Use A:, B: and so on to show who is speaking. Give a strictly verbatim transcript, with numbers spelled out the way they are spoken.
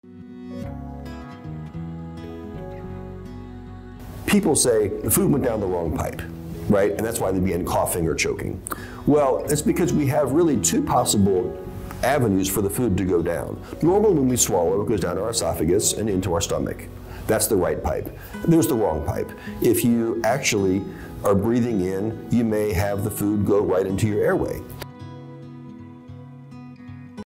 A: People say the food went down the wrong pipe, right? And that's why they begin coughing or choking. Well, it's because we have really two possible avenues for the food to go down. Normally when we swallow, it goes down our esophagus and into our stomach. That's the right pipe. There's the wrong pipe. If you actually are breathing in, you may have the food go right into your airway.